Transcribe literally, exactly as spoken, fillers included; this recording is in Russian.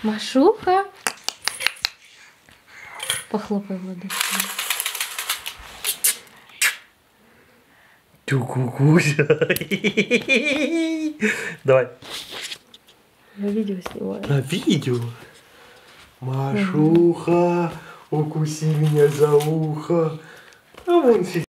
Машуха. Похлопай в ладоши. Тю-ку-куся. Давай. Я видео снимаю. На видео. Машуха, укуси меня за ухо. А вон сидит.